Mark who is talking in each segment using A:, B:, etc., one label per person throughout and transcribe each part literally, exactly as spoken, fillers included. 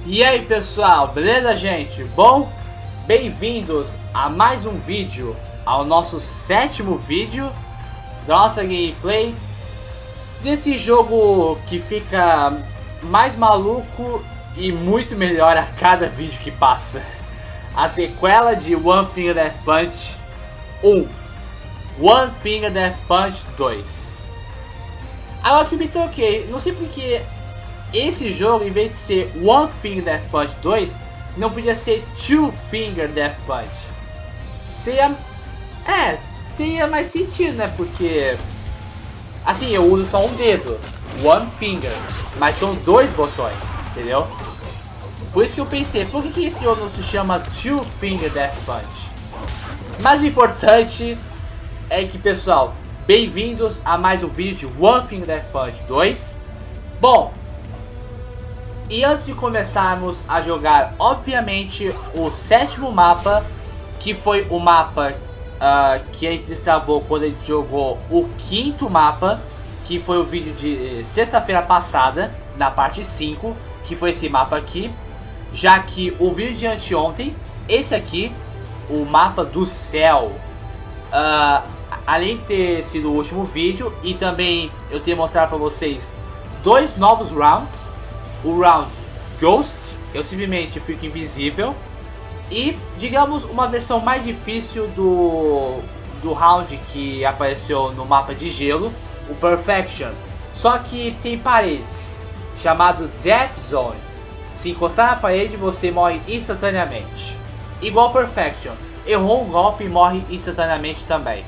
A: E aí pessoal, beleza gente? Bom, bem-vindos a mais um vídeo, ao nosso sétimo vídeo da nossa gameplay desse jogo que fica mais maluco e muito melhor a cada vídeo que passa. A sequela de One Finger Death Punch um, One Finger Death Punch dois. Agora que eu me toquei, não sei porque esse jogo, em vez de ser One Finger Death Punch dois, não podia ser Two Finger Death Punch. Seria... É, teria mais sentido, né? Porque... Assim, eu uso só um dedo, One Finger, mas são dois botões, entendeu? Por isso que eu pensei, por que, que esse jogo não se chama Two Finger Death Punch? Mas o importante é que, pessoal, bem-vindos a mais um vídeo de One Finger Death Punch dois. Bom, e antes de começarmos a jogar, obviamente, o sétimo mapa, que foi o mapa uh, que a gente destravou quando a gente jogou o quinto mapa, que foi o vídeo de sexta-feira passada, na parte cinco, que foi esse mapa aqui. Já que o vídeo de anteontem, esse aqui, o mapa do céu, uh, além de ter sido o último vídeo, e também eu ter mostrado para vocês dois novos rounds. O round Ghost, eu simplesmente fico invisível, e digamos uma versão mais difícil do, do round que apareceu no mapa de gelo, o Perfection, só que tem paredes, chamado Death Zone. Se encostar na parede, você morre instantaneamente. Igual Perfection, errou um golpe e morre instantaneamente também.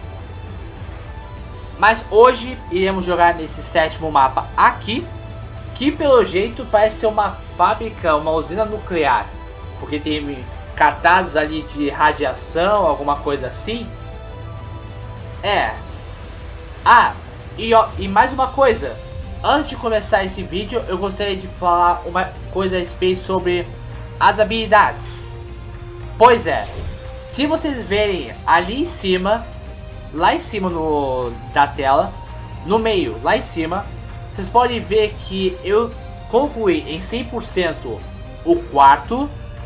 A: Mas hoje iremos jogar nesse sétimo mapa aqui, que pelo jeito parece ser uma fábrica, uma usina nuclear, porque tem cartazes ali de radiação, alguma coisa assim. É. Ah, e, ó, e mais uma coisa. Antes de começar esse vídeo, eu gostaria de falar uma coisa a respeito sobre as habilidades. Pois é, se vocês verem ali em cima, lá em cima no, da tela, no meio, lá em cima, vocês podem ver que eu concluí em cem por cento o quarto,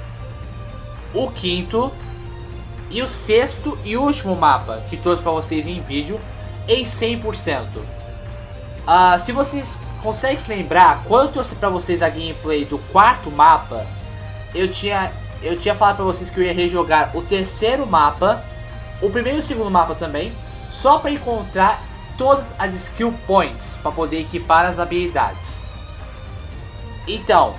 A: o quinto e o sexto e último mapa que trouxe para vocês em vídeo em cem por cento. Uh, se vocês conseguem se lembrar, quando eu trouxe pra vocês a gameplay do quarto mapa, eu tinha, eu tinha falado pra vocês que eu ia rejogar o terceiro mapa, o primeiro e o segundo mapa também, só pra encontrar todas as skill points pra poder equipar as habilidades. Então,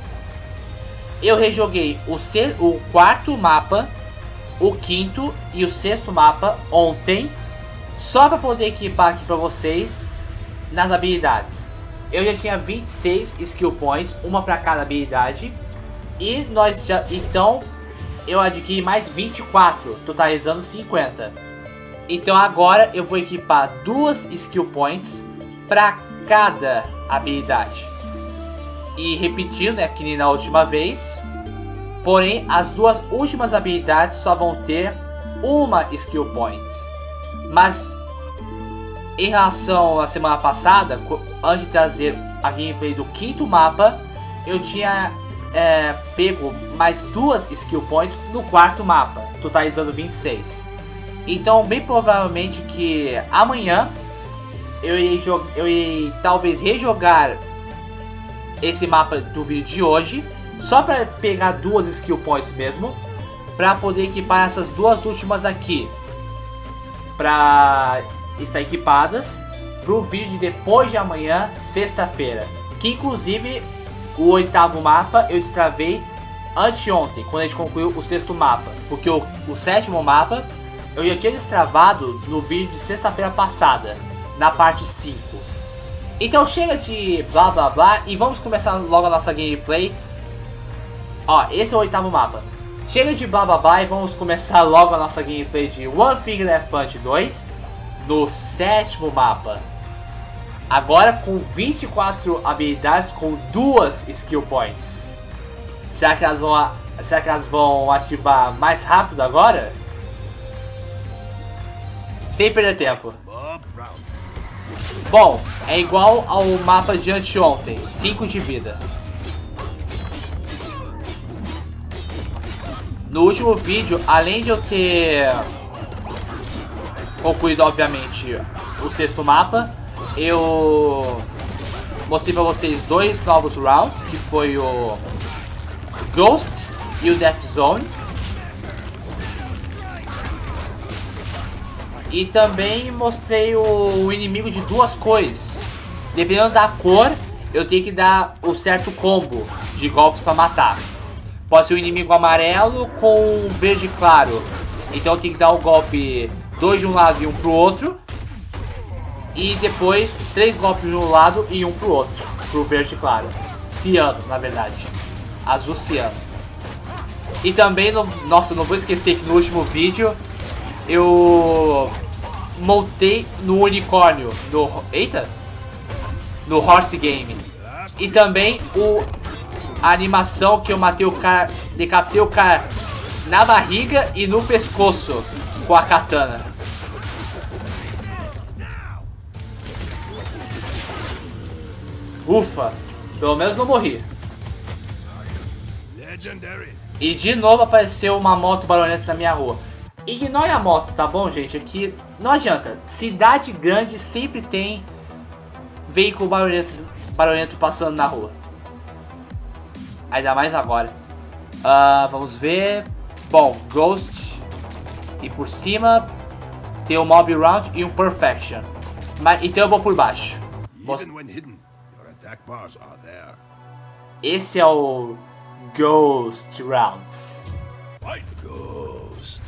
A: eu rejoguei o, se, o quarto mapa, o quinto e o sexto mapa ontem, só pra poder equipar aqui pra vocês nas habilidades. Eu já tinha vinte e seis skill points, uma para cada habilidade, e nós já então eu adquiri mais vinte e quatro, totalizando cinquenta. Então agora eu vou equipar duas skill points para cada habilidade. E repetindo, né, que nem na última vez, porém as duas últimas habilidades só vão ter uma skill point. Mas em relação à semana passada, antes de trazer a gameplay do quinto mapa, eu tinha é, pego mais duas skill points no quarto mapa, totalizando vinte e seis. Então, bem provavelmente que amanhã eu irei, eu irei talvez rejogar esse mapa do vídeo de hoje, só para pegar duas skill points mesmo, para poder equipar essas duas últimas aqui, para estar equipadas para o vídeo de depois de amanhã, sexta-feira, que inclusive o oitavo mapa eu destravei anteontem, quando a gente concluiu o sexto mapa, porque o, o sétimo mapa eu já tinha destravado no vídeo de sexta-feira passada, na parte cinco. Então chega de blá blá blá e vamos começar logo a nossa gameplay. Ó, esse é o oitavo mapa. Chega de blá blá blá e vamos começar logo a nossa gameplay de One Finger Death Punch dois. No sétimo mapa, agora com vinte e quatro habilidades com duas skill points. Será que elas vão, será que elas vão ativar mais rápido agora? Sem perder tempo. Bom, é igual ao mapa de anteontem, cinco de vida. No último vídeo, além de eu ter concluído, obviamente, o sexto mapa, eu mostrei pra vocês dois novos rounds, que foi o Ghost e o Death Zone. E também mostrei o inimigo de duas cores. Dependendo da cor, eu tenho que dar o certo combo de golpes pra matar. Pode ser o inimigo amarelo com verde claro. Então eu tenho que dar o golpe dois de um lado e um pro outro. E depois três golpes de um lado e um pro outro. Pro verde claro. Ciano, na verdade. Azul ciano. E também, no, nossa, não vou esquecer que no último vídeo eu montei no unicórnio. No, eita! No Horse Game. E também o, a animação que eu matei o cara, decapitei o cara na barriga e no pescoço com a katana. Ufa, pelo menos não morri. E de novo apareceu uma moto baroneta na minha rua. Ignore a moto, tá bom, gente? Aqui não adianta. Cidade grande sempre tem veículo baroneta, baroneta passando na rua. Ainda mais agora. Uh, vamos ver. Bom, Ghost. E por cima tem o Mob Round e um Perfection. Mas, então eu vou por baixo. Most... Esse é o Ghost Round. Ghost.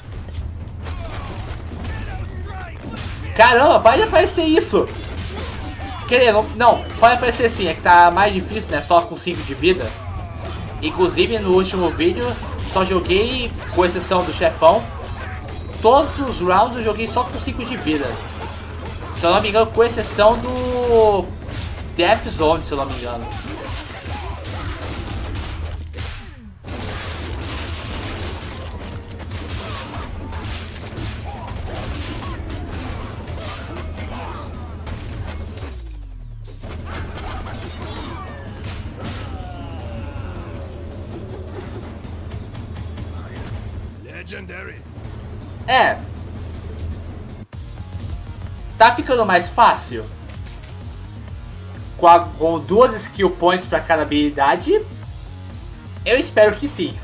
A: Caramba, pode aparecer isso. Quer não, não, pode aparecer sim, é que tá mais difícil, né? Só com cinco de vida. Inclusive no último vídeo só joguei, com exceção do chefão, todos os rounds eu joguei só com cinco de vida. Se eu não me engano, com exceção do Death Zone, se eu não me engano. É. Tá ficando mais fácil. Com, a, com duas skill points pra cada habilidade. Eu espero que sim.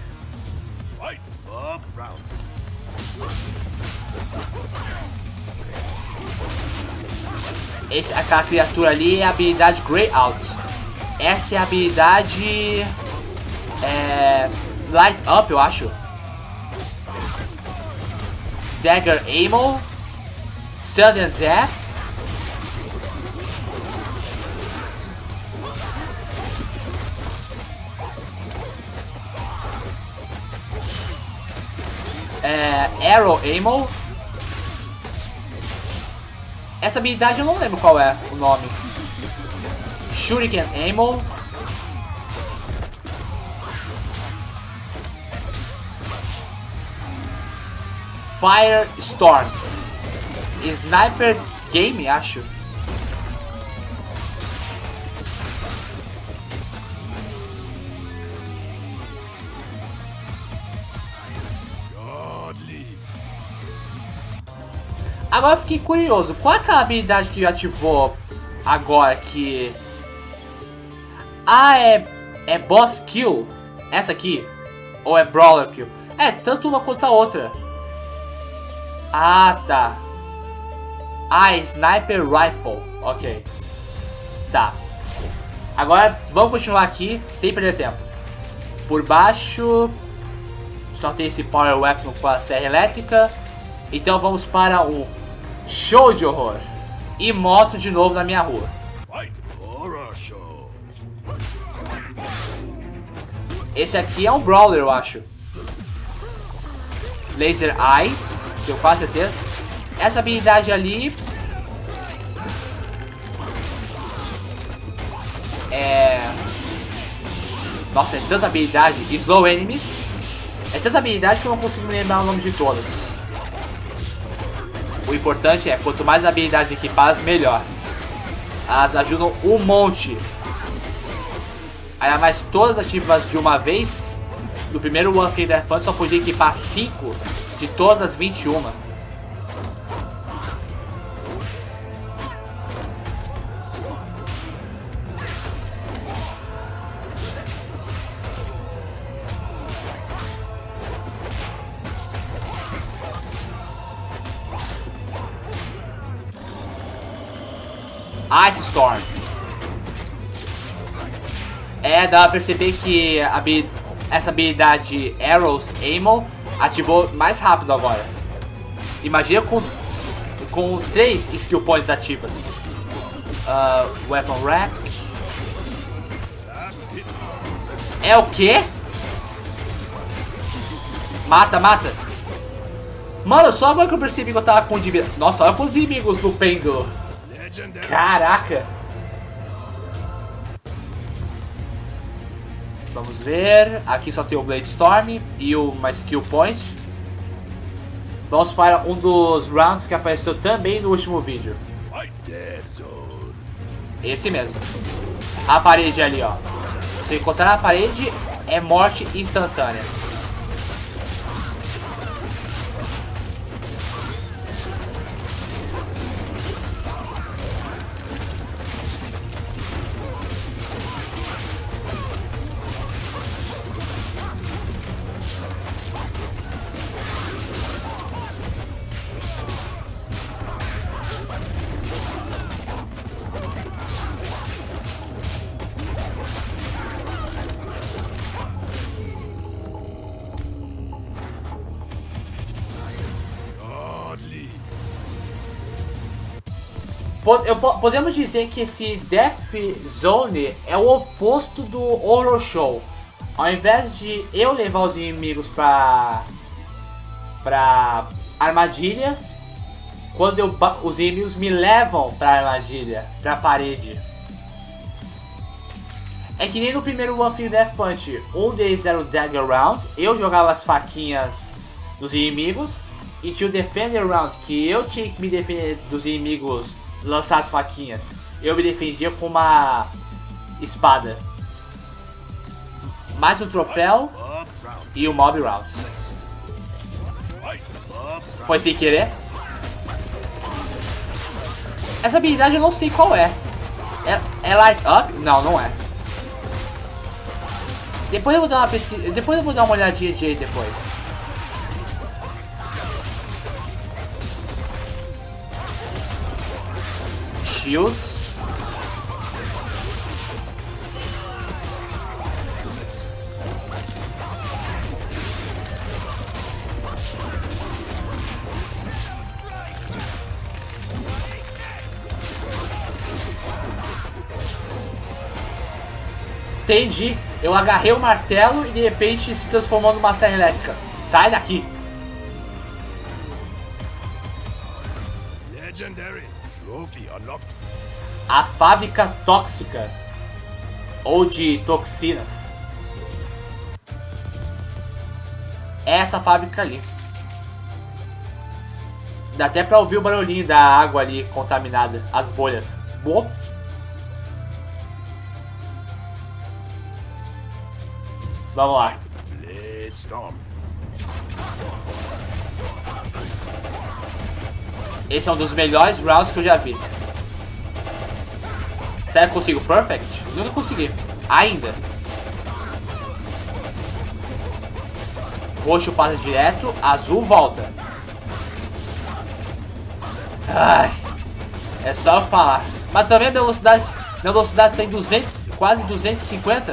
A: Esse, aquela criatura ali é a habilidade Grey Out. Essa é a habilidade é, Light Up, eu acho. Dagger Ammo, Sudden Death, é, Arrow Ammo. Essa habilidade eu não lembro qual é o nome. Shuriken Ammo. Firestorm. Sniper Game, acho. Agora eu fiquei curioso. Qual é aquela habilidade que ativou agora que... Ah, é... É Boss Kill? Essa aqui? Ou é Brawler Kill? É, tanto uma quanto a outra. Ah, tá. Ah, Sniper Rifle. Ok. Tá. Agora vamos continuar aqui sem perder tempo. Por baixo só tem esse Power Weapon com a serra elétrica. Então vamos para um show de horror. E moto de novo na minha rua. Esse aqui é um Brawler, eu acho. Laser Eyes. Tenho quase certeza. Essa habilidade ali é... Nossa, é tanta habilidade. Slow Enemies. É tanta habilidade que eu não consigo me lembrar o nome de todas. O importante é, quanto mais habilidades equipadas, melhor. Elas ajudam um monte. Ainda mais todas ativas de uma vez. no primeiro One Finger Death Punch só podia equipar cinco de todas as vinte e uma. Ice Storm. É, dá pra perceber que a, essa habilidade Arrows Ammo ativou mais rápido agora. Imagina com, com três skill points ativas. Uh, weapon Rack. É o quê? Mata, mata. Mano, só agora que eu percebi que eu tava com de vida. Nossa, olha quantos inimigos do pêndulo. Caraca. Vamos ver. Aqui só tem o Blade Storm e uma skill point. Vamos para um dos rounds que apareceu também no último vídeo. Esse mesmo. A parede ali, ó. Se encostar na parede, é morte instantânea. Eu, podemos dizer que esse Death Zone é o oposto do Horror Show. Ao invés de eu levar os inimigos pra, pra armadilha, quando eu, os inimigos me levam pra armadilha, pra parede. É que nem no primeiro One Finger Death Punch, um deles era o Dagger Round, eu jogava as faquinhas dos inimigos, e tinha o Defender Round, que eu tinha que me defender dos inimigos lançar as faquinhas. Eu me defendia com uma espada. Mais um troféu e o Mob Round. Foi sem querer. Essa habilidade eu não sei qual é. É, é Light Up? Não, não é. Depois eu vou dar uma pesquisa. Depois eu vou dar uma olhadinha de aí depois. Shields. Entendi. Eu agarrei o martelo e de repente se transformou numa serra elétrica. Sai daqui. Legendary. A fábrica tóxica ou de toxinas. É essa fábrica ali. Dá até pra ouvir o barulhinho da água ali contaminada, as bolhas. Boa. Vamos lá. Esse é um dos melhores rounds que eu já vi. Será que eu consigo perfect? Nunca consegui. Ainda. Roxo passa direto, azul volta. Ai, é só eu falar. Mas também a velocidade, minha velocidade tem duzentos, quase duzentos e cinquenta.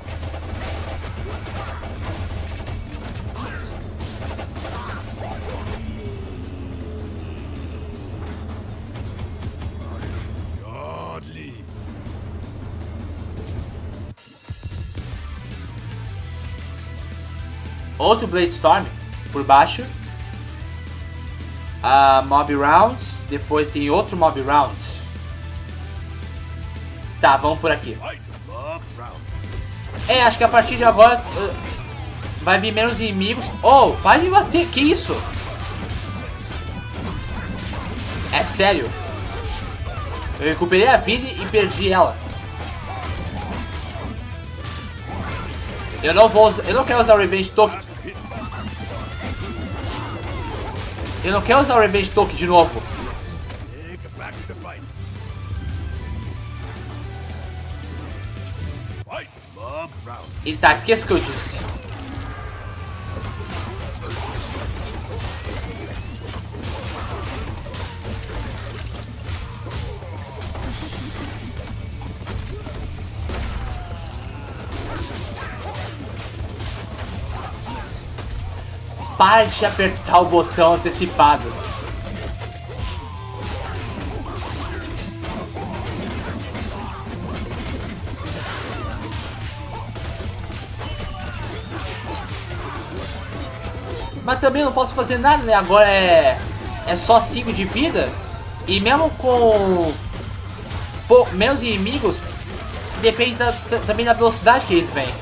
A: Outro Blade Storm por baixo. Uh, Mob Rounds. Depois tem outro Mob Rounds. Tá, vamos por aqui. É, acho que a partir de agora uh, vai vir menos inimigos. Oh, vai me bater. Que isso? É sério? Eu recuperei a vida e perdi ela. Eu não vou usar, eu não quero usar o Revenge Token. Eu não quero usar o Revenge Token de novo. E tá, esqueça o que eu disse. Para de apertar o botão antecipado. Mas também não posso fazer nada, né? Agora é, é só cinco de vida. E mesmo com pô, meus inimigos, depende da, também da velocidade que eles vêm.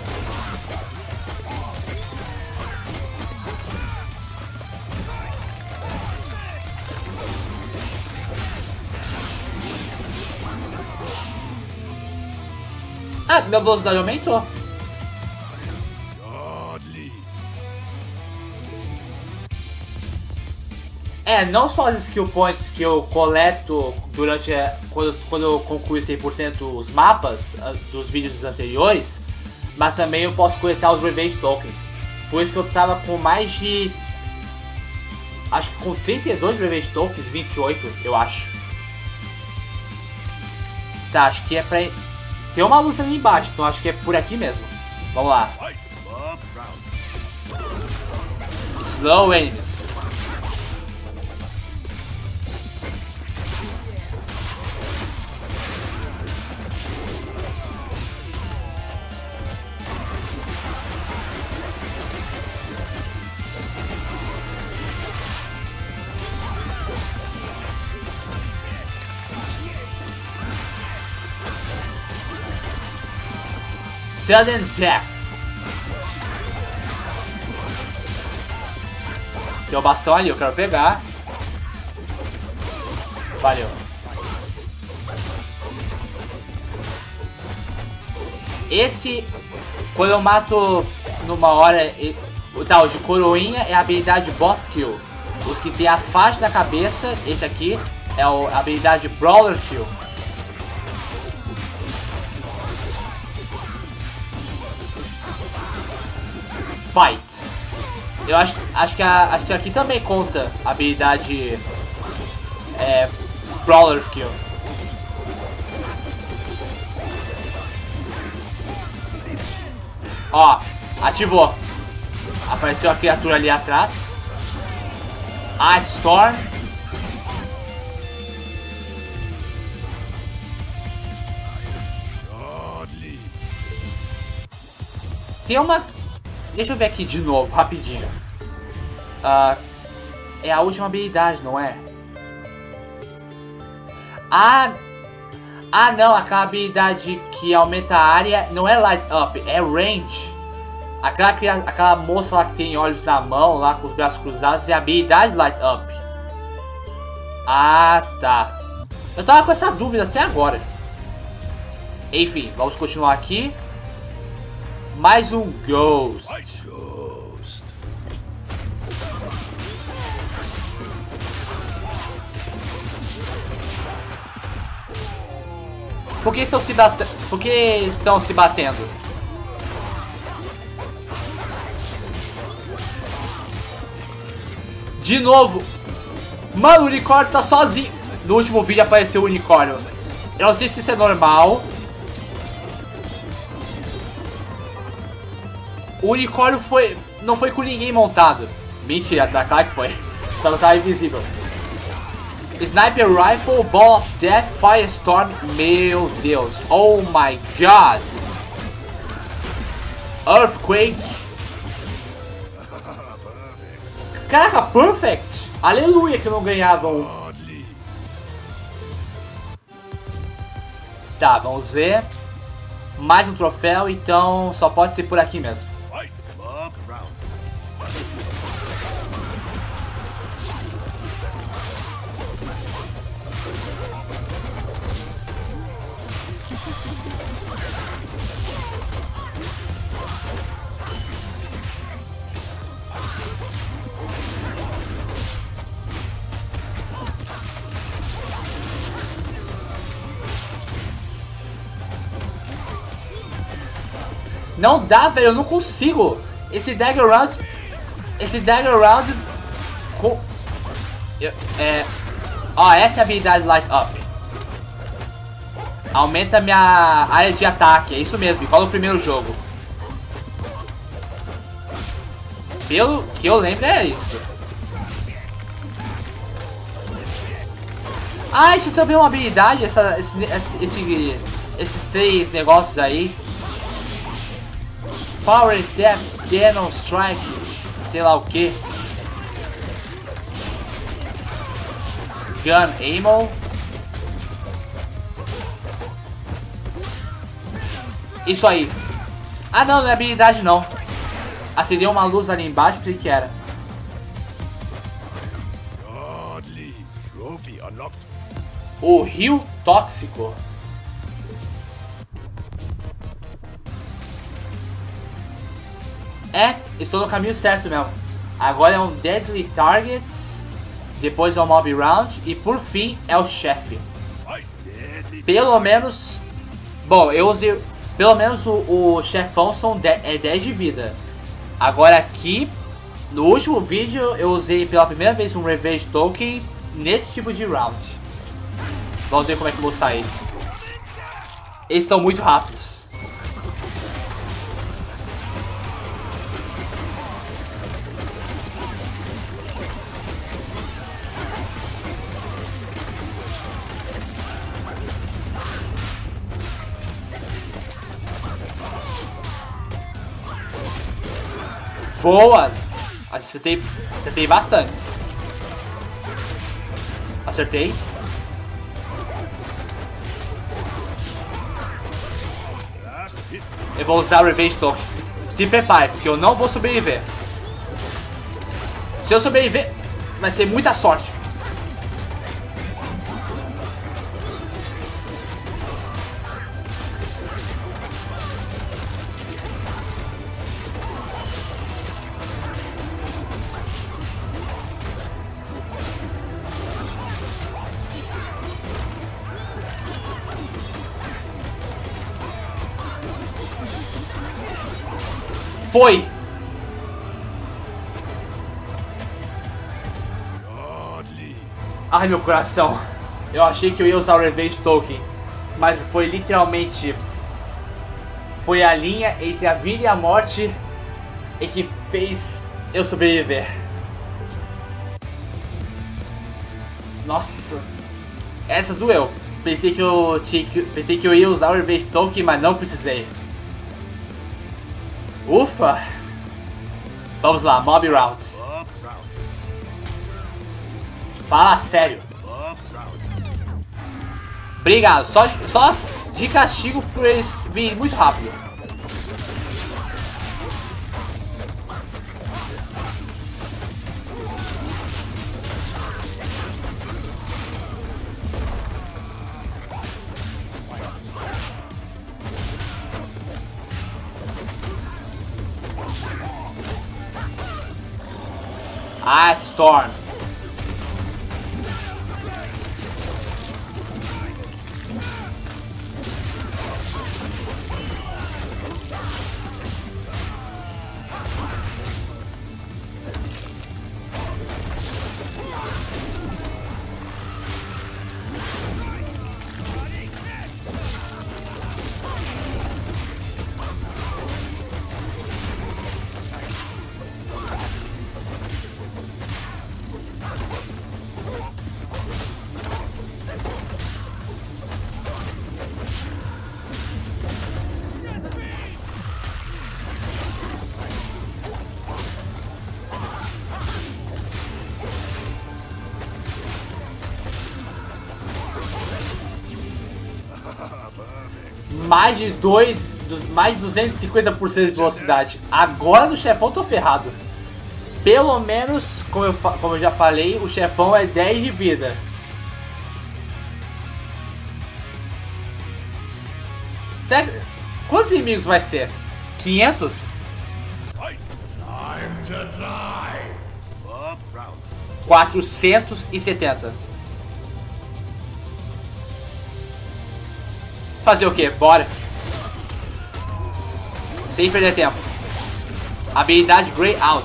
A: Ah, minha velocidade aumentou. É, não só as skill points que eu coleto durante a, quando, quando eu concluo cem por cento os mapas uh, dos vídeos anteriores, mas também eu posso coletar os Revenge Tokens. Por isso que eu tava com mais de... Acho que com trinta e dois Revenge Tokens, vinte e oito, eu acho. Tá, acho que é pra... Tem uma luz ali embaixo, então acho que é por aqui mesmo. Vamos lá. Slow enemies. Sudden Death. Tem o bastão ali, eu quero pegar. Valeu. Esse, quando eu mato numa hora, o tal de coroinha é a habilidade Boss Kill. Os que tem a faixa na cabeça, esse aqui é a habilidade Brawler Kill. Fight. Eu acho, acho que a, acho que aqui também conta a habilidade é, Brawler Kill. Ó, ativou. Apareceu a criatura ali atrás. Ice Storm. Tem uma... Deixa eu ver aqui de novo, rapidinho. Uh, é a última habilidade, não é? Ah, ah não, aquela habilidade que aumenta a área não é Light Up, é Range. Aquela, aquela moça lá que tem olhos na mão, lá com os braços cruzados, é a habilidade Light Up. Ah, tá. Eu tava com essa dúvida até agora. Enfim, vamos continuar aqui. Mais um Ghost. Ghost. Por que estão se batendo? Por que estão se batendo? De novo. Mano, o unicórnio tá sozinho. No último vídeo apareceu o unicórnio. Eu não sei se isso é normal. O unicórnio foi... não foi com ninguém montado. Mentira, tá claro que foi. Só não tava invisível. Sniper Rifle, Ball of Death, Firestorm. Meu Deus. Oh my God. Earthquake. Caraca, Perfect. Aleluia que eu não ganhava um. Tá, vamos ver. Mais um troféu, então só pode ser por aqui mesmo. Não dá, velho, eu não consigo. Esse Dagger Round... Esse Dagger Round... Com... Eu, é... Ó, essa é a habilidade Light Up. Aumenta minha área de ataque, é isso mesmo, igual no primeiro jogo. Pelo que eu lembro é isso. Ah, isso também é uma habilidade, essa, esse, esse, esses três negócios aí. Power, Death, Demon, Strike, sei lá o que. Gun, Ammo. Isso aí. Ah não, não é habilidade não. Acendeu uma luz ali embaixo, pensei que era. O rio tóxico. É, estou no caminho certo mesmo. Agora é um Deadly Target. Depois é o Mob Round. E por fim é o chefe. Pelo menos... Bom, eu usei... Pelo menos o, o chefão são dez, é dez de vida. Agora aqui, no último vídeo, eu usei pela primeira vez um Revenge Token nesse tipo de round. Vamos ver como é que eu vou sair. Eles estão muito rápidos. Boa! Acertei, acertei bastante. Acertei. Eu vou usar o Revenge Token. Se prepare, porque eu não vou sobreviver. Se eu sobreviver, vai ser muita sorte. Foi! Ai, meu coração. Eu achei que eu ia usar o Revenge Token, mas foi literalmente... Foi a linha entre a vida e a morte e que fez eu sobreviver. Nossa. Essa doeu. Pensei que eu, tinha que, pensei que eu ia usar o Revenge Token, mas não precisei. Ufa! Vamos lá, Mob Round. Fala sério. Obrigado, só, só de castigo por eles virem muito rápido. Ah, Storm. Mais de dois, dos, mais de duzentos e cinquenta por cento de velocidade. Agora no chefão tô ferrado. Pelo menos, como eu, como eu já falei, o chefão é dez de vida. Sério? Quantos inimigos vai ser? quinhentos? quatrocentos e setenta. Fazer o que? Bora. Sem perder tempo. Habilidade Grey Out.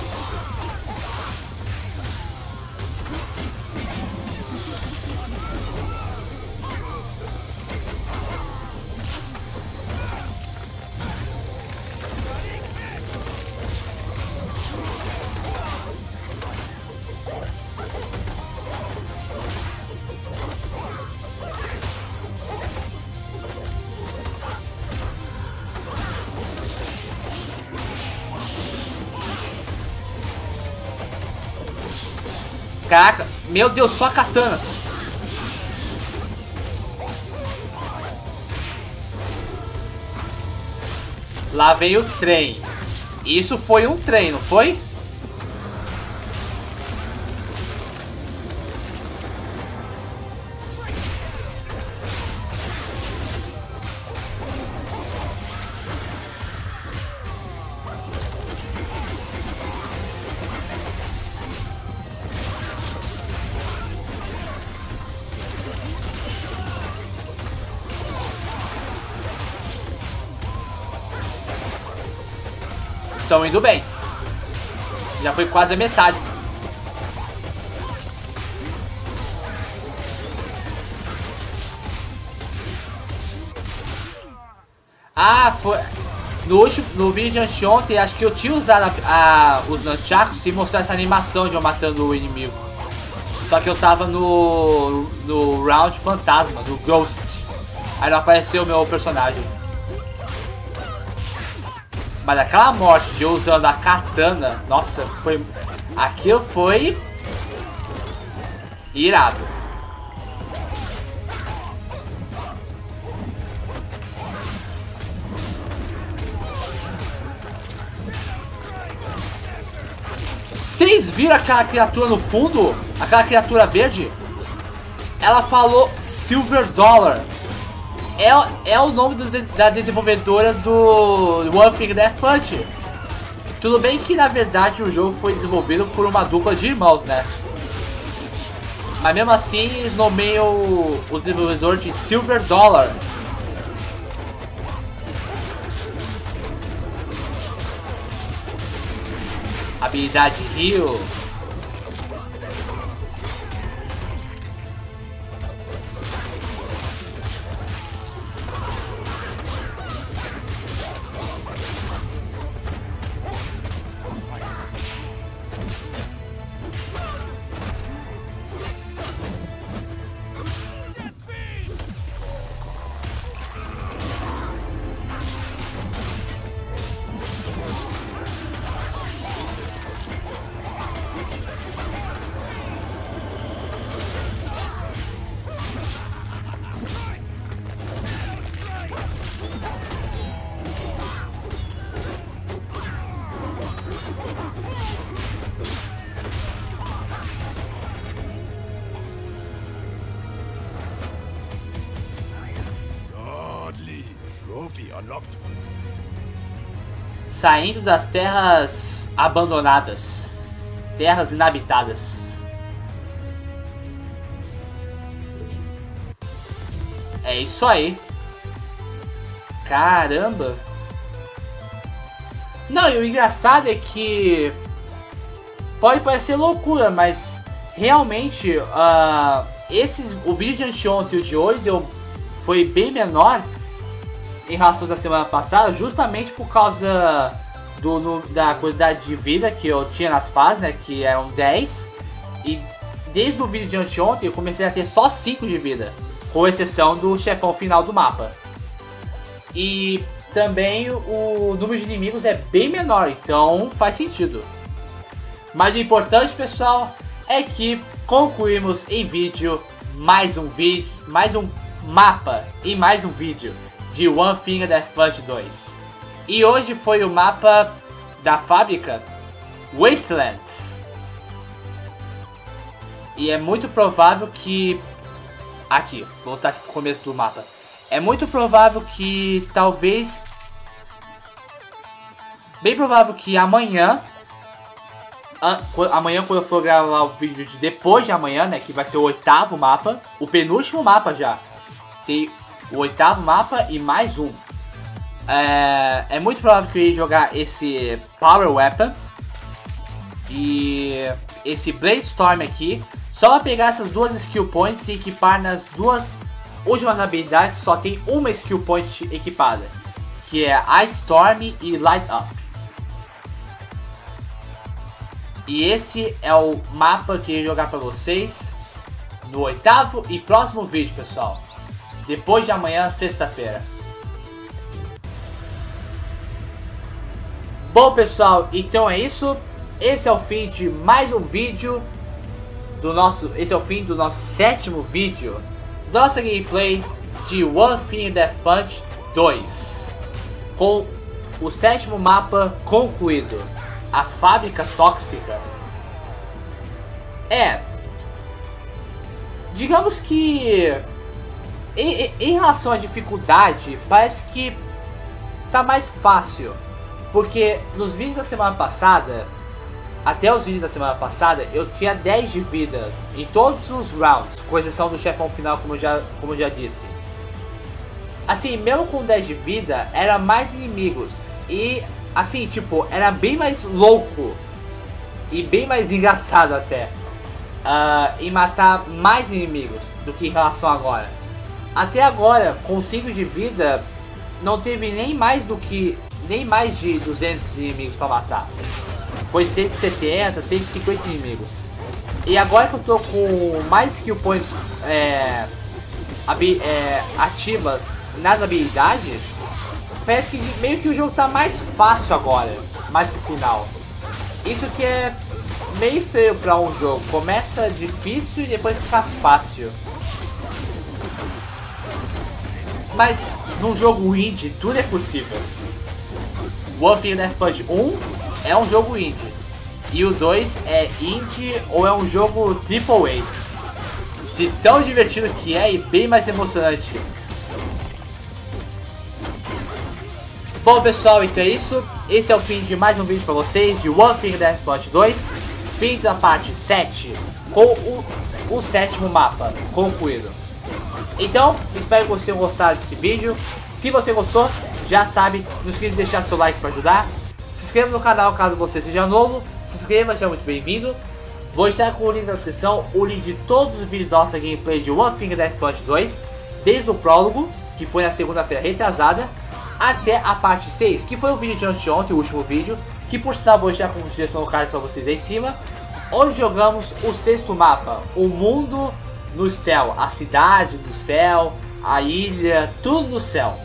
A: Caraca, meu Deus, só katanas. Lá veio o trem. Isso foi um trem, não foi? Estão indo bem. Já foi quase a metade. Ah, foi... No, último, no vídeo de anteontem, acho que eu tinha usado a, a, os nunchakus e mostrar essa animação de eu matando o inimigo. Só que eu tava no, no round fantasma, do Ghost. Aí não apareceu o meu personagem. Mas aquela morte de eu usando a katana, nossa, foi... Aquilo foi... irado. Vocês viram aquela criatura no fundo? Aquela criatura verde? Ela falou Silver Dollar. É, é o nome do, da desenvolvedora do One Finger Death Punch. Tudo bem que na verdade o jogo foi desenvolvido por uma dupla de irmãos, né? Mas mesmo assim eles nomeiam o, o desenvolvedor de Silver Dollar. Habilidade Heal. Saindo das terras abandonadas, terras inabitadas. É isso aí. Caramba. Não, e o engraçado é que pode parecer loucura, mas realmente uh, esses, o vídeo de anteontem e o de hoje deu, foi bem menor em relação da semana passada, justamente por causa do, no, da quantidade de vida que eu tinha nas fases, né, que eram dez. E desde o vídeo de anteontem eu comecei a ter só cinco de vida, com exceção do chefão final do mapa. E também o número de inimigos é bem menor, então faz sentido. Mas o importante, pessoal, é que concluímos em vídeo mais um vídeo, mais um mapa e mais um vídeo de One Finger Death Punch dois. E hoje foi o mapa da fábrica Wastelands. E é muito provável que... Aqui, vou voltar aqui pro começo do mapa. É muito provável que talvez... Bem provável que amanhã... Amanhã, quando eu for gravar o vídeo de depois de amanhã, né, que vai ser o oitavo mapa, o penúltimo mapa já. Tem o oitavo mapa e mais um. É, é muito provável que eu ia jogar esse Power Weapon e esse Blade Storm aqui, só pra pegar essas duas skill points e equipar nas duas últimas habilidades. Só tem uma skill point equipada, que é Ice Storm e Light Up. E esse é o mapa que eu ia jogar pra vocês no oitavo e próximo vídeo, pessoal. Depois de amanhã, sexta-feira. Bom, pessoal, então é isso. Esse é o fim de mais um vídeo do nosso. Esse é o fim do nosso sétimo vídeo da nossa gameplay de One Finger Death Punch dois, com o sétimo mapa concluído, a Fábrica Tóxica. É, digamos que em, em relação à dificuldade, parece que tá mais fácil. Porque nos vídeos da semana passada, até os vídeos da semana passada, eu tinha dez de vida em todos os rounds, com exceção do chefão final, como eu já, como eu já disse. Assim, mesmo com dez de vida, era mais inimigos. E, assim, tipo, era bem mais louco e bem mais engraçado até uh, em matar mais inimigos do que em relação a agora. Até agora, com cinco de vida, não teve nem mais do que... nem mais de duzentos inimigos para matar. Foi cento e setenta, cento e cinquenta inimigos. E agora que eu tô com mais skill points é, é, ativas nas habilidades, parece que meio que o jogo tá mais fácil agora, mais pro final. Isso que é meio estranho para um jogo. Começa difícil e depois fica fácil. Mas num jogo indie tudo é possível. One Finger Death Punch um é um jogo indie, e o dois é indie ou é um jogo triple A. De tão divertido que é e bem mais emocionante. Bom, pessoal, então é isso. Esse é o fim de mais um vídeo para vocês de One Finger Death Punch dois. Fim da parte sete com o, o sétimo mapa concluído. Então, espero que vocês tenham gostado desse vídeo. Se você gostou, já sabe, não esqueça de deixar seu like para ajudar. Se inscreva no canal caso você seja novo. Se inscreva, seja muito bem-vindo. Vou deixar com o link na descrição o link de todos os vídeos da nossa gameplay de One Finger Death Punch dois, desde o prólogo, que foi na segunda-feira retrasada, até a parte seis, que foi o vídeo de anteontem, o último vídeo, que por sinal vou deixar como sugestão no card para vocês aí em cima, onde jogamos o sexto mapa, o mundo no céu, a cidade no céu, a ilha, tudo no céu.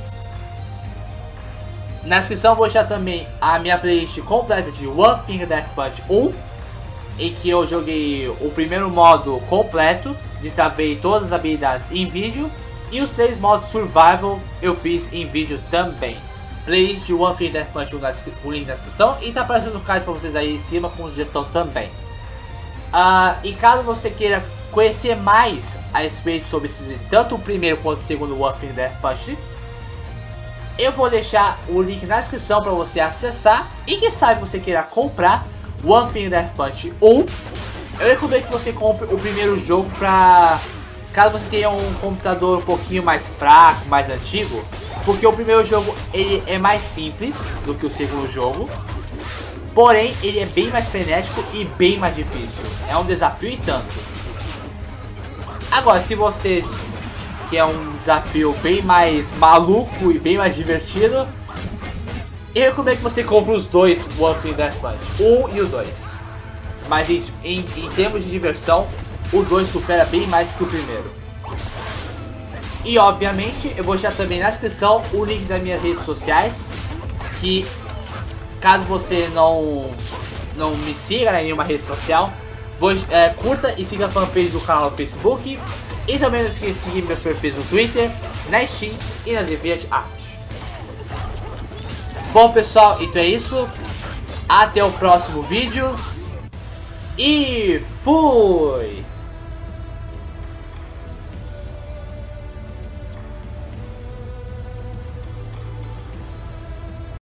A: Na descrição vou deixar também a minha playlist completa de One Finger Death Punch um, em que eu joguei o primeiro modo completo, destravei todas as habilidades em vídeo, e os três modos survival eu fiz em vídeo também. Playlist de One Finger Death Punch um, o link na descrição, e tá aparecendo no card para vocês aí em cima com sugestão também. Uh, e caso você queira conhecer mais a respeito sobre esse, tanto o primeiro quanto o segundo One Finger Death Punch, eu vou deixar o link na descrição para você acessar. E quem sabe você queira comprar One Finger Death Punch um, eu recomendo que você compre o primeiro jogo para caso você tenha um computador um pouquinho mais fraco, mais antigo, porque o primeiro jogo ele é mais simples do que o segundo jogo, porém ele é bem mais frenético e bem mais difícil. É um desafio e tanto. Agora, se você quer um desafio bem mais maluco e bem mais divertido, eu recomendo que você compre os dois One Finger Death Punch, um e o dois. Mas em, em, em termos de diversão, o dois supera bem mais que o primeiro. E obviamente eu vou deixar também na descrição o link das minhas redes sociais, que caso você não, não me siga em nenhuma rede social, vou, é, curta e siga a fanpage do canal no Facebook. E também não esqueça de seguir meu perfil no Twitter, na Steam e na DeviantArt. Bom, pessoal, então é isso. Até o próximo vídeo. E fui!